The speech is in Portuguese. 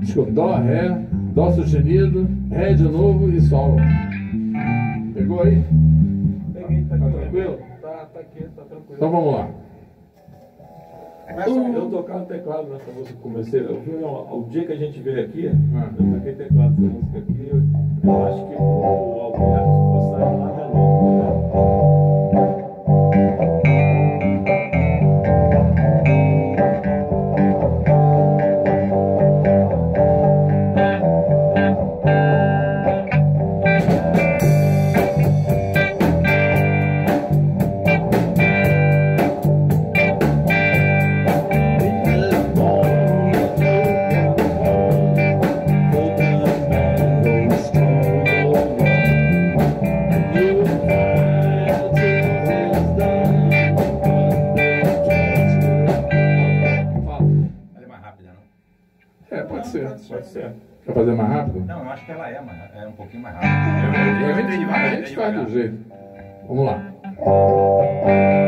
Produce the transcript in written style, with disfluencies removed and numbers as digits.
Desculpa, Dó, Ré, Dó sustenido, Ré de novo e Sol. Pegou aí? Peguei, tá tranquilo? Tá aqui, tá tranquilo. Então vamos lá. Eu tocava teclado nessa música, comecei. O dia que a gente veio aqui, Ah. eu toquei teclado nessa música aqui. Eu acho que o Alberto fosse sair lá Pode ser. Pode ser. Quer fazer mais rápido? Não, eu acho que ela é um pouquinho mais rápida. Eu entrei devagar, A entrei gente faz devagar. do jeito. Vamos lá.